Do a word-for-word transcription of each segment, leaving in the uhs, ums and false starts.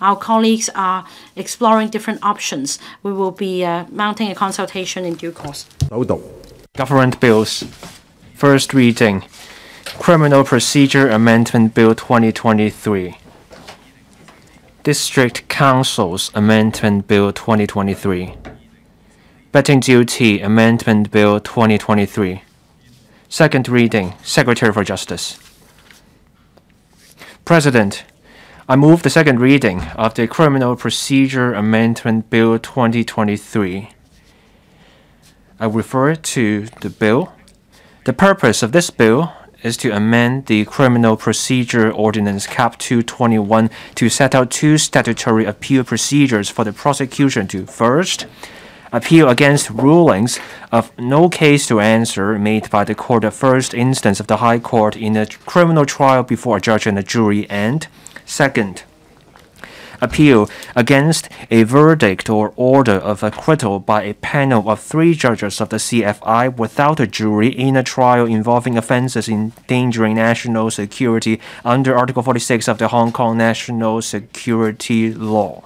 our colleagues are exploring different options. We will be uh, mounting a consultation in due course. Government bills. First reading. Criminal Procedure Amendment Bill twenty twenty-three. District Councils Amendment Bill twenty twenty-three. Betting Duty Amendment Bill twenty twenty-three. Second reading. Secretary for Justice. President, I move the second reading of the Criminal Procedure Amendment Bill twenty twenty-three. I refer to the bill. The purpose of this bill is to amend the Criminal Procedure Ordinance Cap two twenty-one to set out two statutory appeal procedures for the prosecution to, first, appeal against rulings of no case to answer made by the court of first instance of the High Court in a criminal trial before a judge and a jury, and, second, appeal against a verdict or order of acquittal by a panel of three judges of the C F I without a jury in a trial involving offenses endangering national security under Article forty-six of the Hong Kong National Security Law.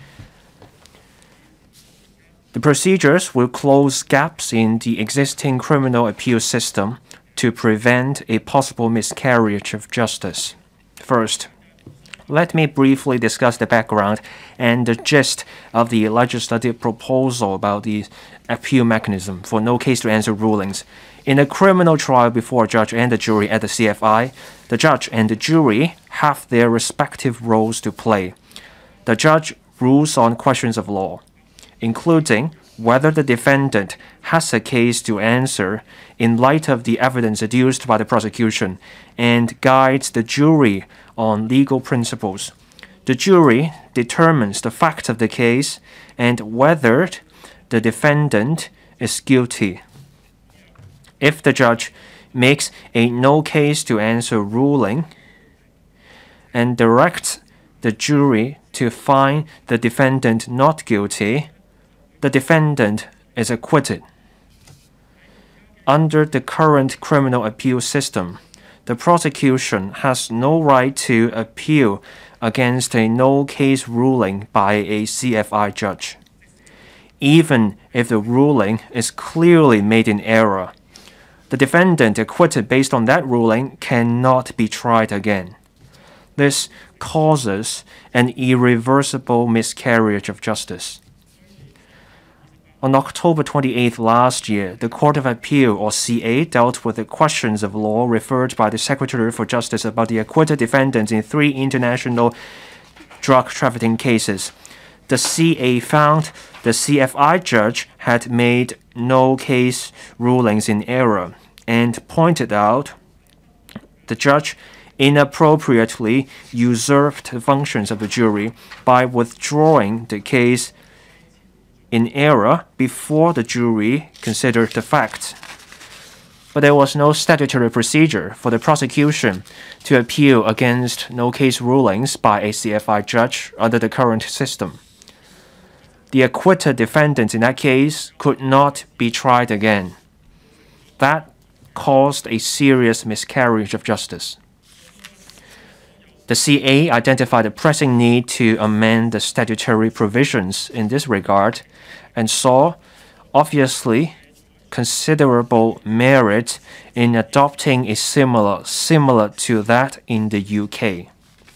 The procedures will close gaps in the existing criminal appeal system to prevent a possible miscarriage of justice. First, let me briefly discuss the background and the gist of the legislative proposal about the appeal mechanism for no case to answer rulings. In a criminal trial before a judge and a jury at the C F I, the judge and the jury have their respective roles to play. The judge rules on questions of law, including whether the defendant has a case to answer in light of the evidence adduced by the prosecution, and guides the jury on legal principles. The jury determines the fact of the case and whether the defendant is guilty. If the judge makes a no case to answer ruling and directs the jury to find the defendant not guilty, the defendant is acquitted. Under the current criminal appeal system, the prosecution has no right to appeal against a no-case ruling by a C F I judge, even if the ruling is clearly made in error. The defendant acquitted based on that ruling cannot be tried again. This causes an irreversible miscarriage of justice. On October twenty-eighth last year, the Court of Appeal, or C A, dealt with the questions of law referred by the Secretary for Justice about the acquitted defendants in three international drug trafficking cases. The C A found the C F I judge had made no case rulings in error and pointed out the judge inappropriately usurped the functions of the jury by withdrawing the case in error before the jury considered the facts. But there was no statutory procedure for the prosecution to appeal against no-case rulings by a C F I judge under the current system. The acquitted defendants in that case could not be tried again. That caused a serious miscarriage of justice. The C A identified a pressing need to amend the statutory provisions in this regard and saw, obviously, considerable merit in adopting a similar, similar to that in the U K.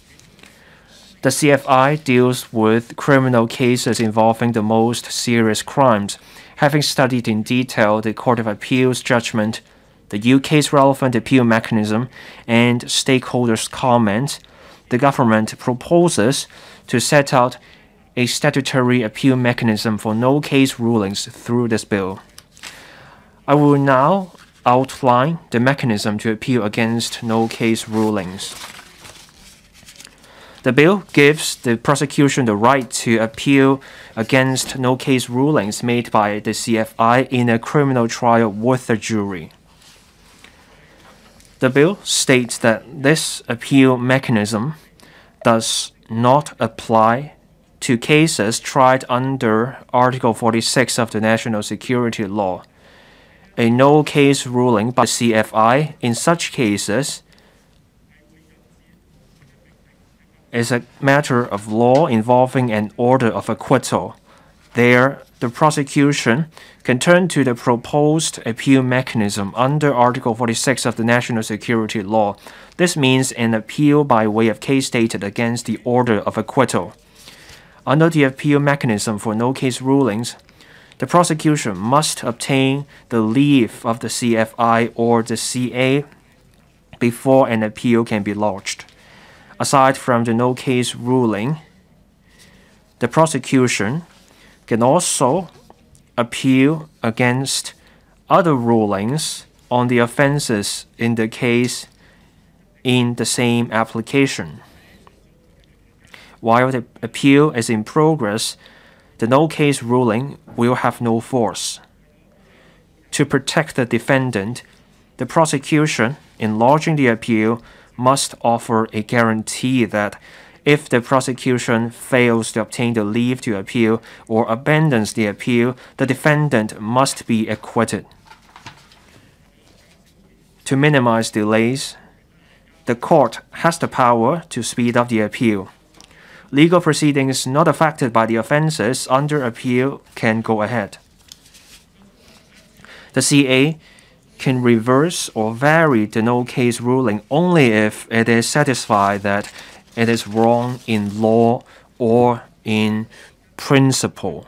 The C F I deals with criminal cases involving the most serious crimes. Having studied in detail the Court of Appeal's judgment, the U K's relevant appeal mechanism, and stakeholders' comments, the government proposes to set out a statutory appeal mechanism for no-case rulings through this bill. I will now outline the mechanism to appeal against no-case rulings. The bill gives the prosecution the right to appeal against no-case rulings made by the C F I in a criminal trial with a jury. The bill states that this appeal mechanism does not apply to cases tried under Article forty-six of the National Security Law. A no-case ruling by C F I in such cases is a matter of law involving an order of acquittal. There, the prosecution can turn to the proposed appeal mechanism under Article forty-six of the National Security Law. This means an appeal by way of case stated against the order of acquittal. Under the appeal mechanism for no-case rulings, the prosecution must obtain the leave of the C F I or the C A before an appeal can be lodged. Aside from the no-case ruling, the prosecution can also appeal against other rulings on the offenses in the case in the same application. While the appeal is in progress, the no-case ruling will have no force. To protect the defendant, the prosecution, in lodging the appeal, must offer a guarantee that if the prosecution fails to obtain the leave to appeal or abandons the appeal, the defendant must be acquitted. To minimize delays, the court has the power to speed up the appeal. Legal proceedings not affected by the offenses under appeal can go ahead. The C A can reverse or vary the no-case ruling only if it is satisfied that it is wrong in law or in principle.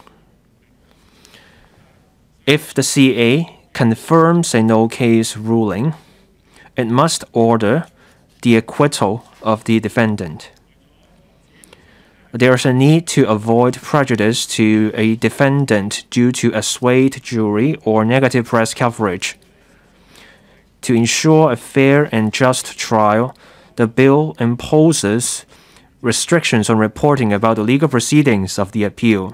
If the C A confirms a no-case ruling, it must order the acquittal of the defendant. There is a need to avoid prejudice to a defendant due to a swayed jury or negative press coverage. To ensure a fair and just trial, the bill imposes restrictions on reporting about the legal proceedings of the appeal.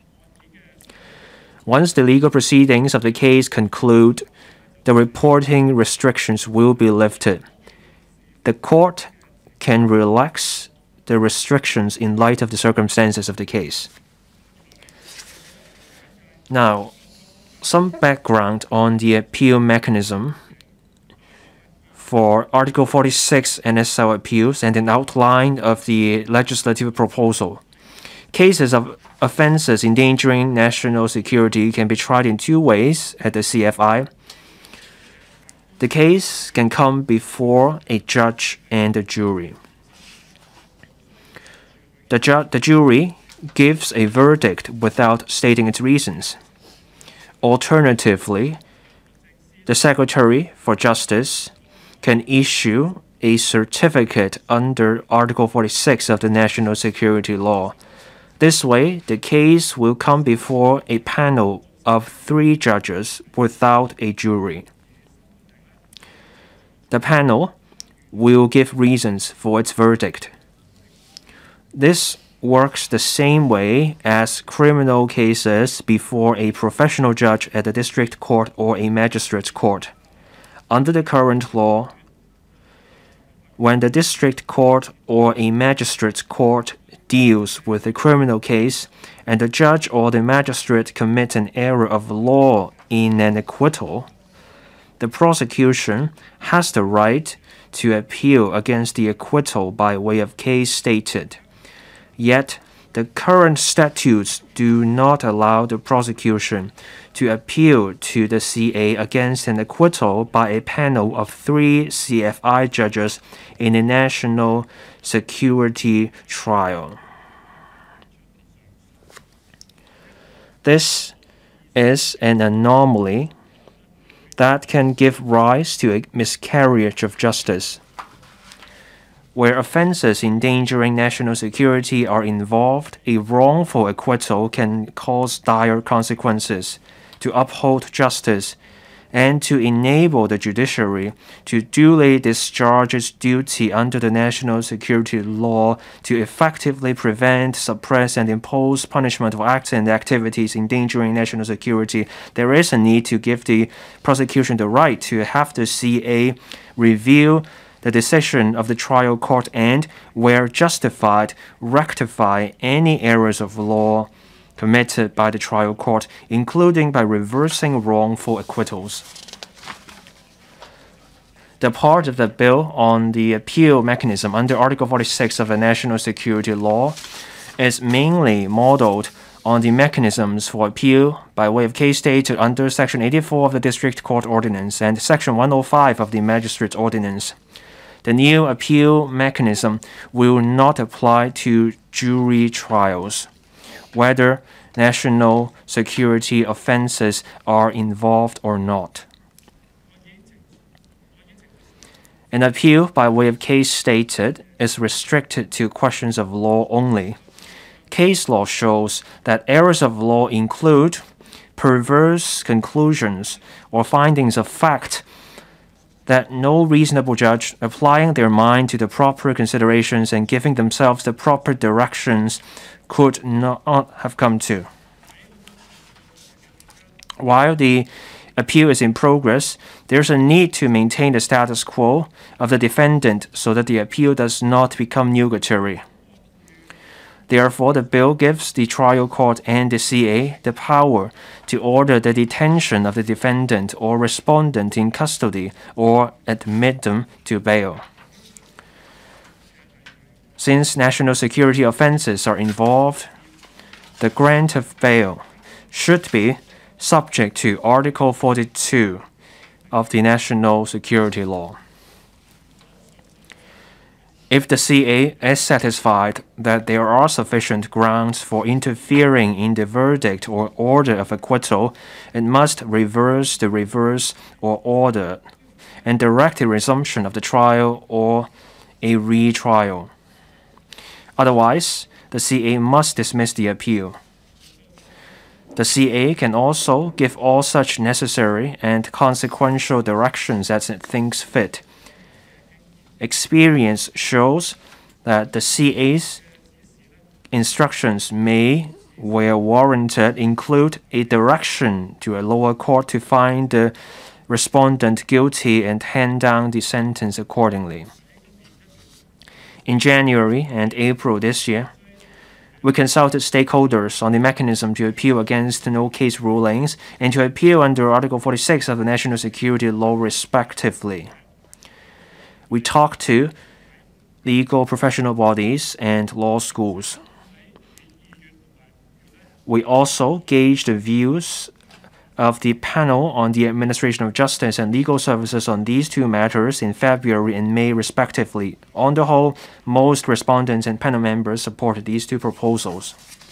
Once the legal proceedings of the case conclude, the reporting restrictions will be lifted. The court can relax the restrictions in light of the circumstances of the case. Now, some background on the appeal mechanism for Article forty-six N S L appeals and an outline of the legislative proposal. Cases of offenses endangering national security can be tried in two ways at the C F I. The case can come before a judge and a jury. The, ju the jury gives a verdict without stating its reasons. Alternatively, the Secretary for Justice can issue a certificate under Article forty-six of the National Security Law. This way, the case will come before a panel of three judges without a jury. The panel will give reasons for its verdict. This works the same way as criminal cases before a professional judge at a district court or a magistrate's court. Under the current law, when the district court or a magistrate's court deals with a criminal case and the judge or the magistrate commits an error of law in an acquittal, the prosecution has the right to appeal against the acquittal by way of case stated. Yet, the current statutes do not allow the prosecution to appeal to the C A against an acquittal by a panel of three C F I judges in a national security trial. This is an anomaly that can give rise to a miscarriage of justice. Where offenses endangering national security are involved, a wrongful acquittal can cause dire consequences. To uphold justice and to enable the judiciary to duly discharge its duty under the national security law to effectively prevent, suppress, and impose punishment for acts and activities endangering national security, there is a need to give the prosecution the right to have the C A review the decision of the trial court and, where justified, rectify any errors of law committed by the trial court, including by reversing wrongful acquittals. The part of the bill on the appeal mechanism under Article forty-six of the National Security Law is mainly modeled on the mechanisms for appeal by way of case stated under Section eighty-four of the District Court Ordinance and Section one oh five of the Magistrates Ordinance. The new appeal mechanism will not apply to jury trials, whether national security offenses are involved or not. An appeal by way of case stated is restricted to questions of law only. Case law shows that errors of law include perverse conclusions or findings of fact that no reasonable judge, applying their mind to the proper considerations and giving themselves the proper directions, could not have come to. While the appeal is in progress, there's a need to maintain the status quo of the defendant so that the appeal does not become nugatory. Therefore, the bill gives the trial court and the C A the power to order the detention of the defendant or respondent in custody or admit them to bail. Since national security offenses are involved, the grant of bail should be subject to Article forty-two of the National Security Law. If the C A is satisfied that there are sufficient grounds for interfering in the verdict or order of acquittal, it must reverse the reverse or order and direct a resumption of the trial or a retrial. Otherwise, the C A must dismiss the appeal. The C A can also give all such necessary and consequential directions as it thinks fit. Experience shows that the C A's instructions may, where warranted, include a direction to a lower court to find the respondent guilty and hand down the sentence accordingly. In January and April this year, we consulted stakeholders on the mechanism to appeal against no-case rulings and to appeal under Article forty-six of the National Security Law respectively. We talked to legal professional bodies and law schools. We also gauged the views of the panel on the administration of justice and legal services on these two matters in February and May respectively. On the whole, most respondents and panel members supported these two proposals.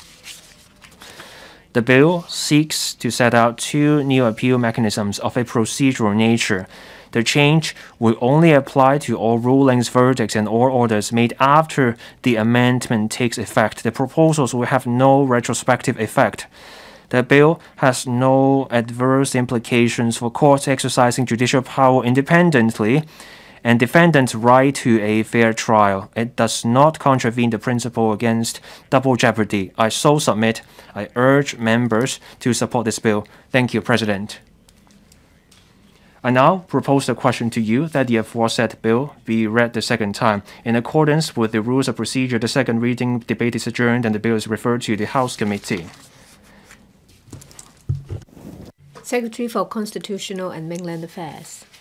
The bill seeks to set out two new appeal mechanisms of a procedural nature. The change will only apply to all rulings, verdicts, and all orders made after the amendment takes effect. The proposals will have no retrospective effect. The bill has no adverse implications for courts exercising judicial power independently and defendants' right to a fair trial. It does not contravene the principle against double jeopardy. I so submit. I urge members to support this bill. Thank you, President. I now propose the question to you that the aforesaid bill be read the second time. In accordance with the rules of procedure, the second reading debate is adjourned and the bill is referred to the House Committee. Secretary for Constitutional and Mainland Affairs.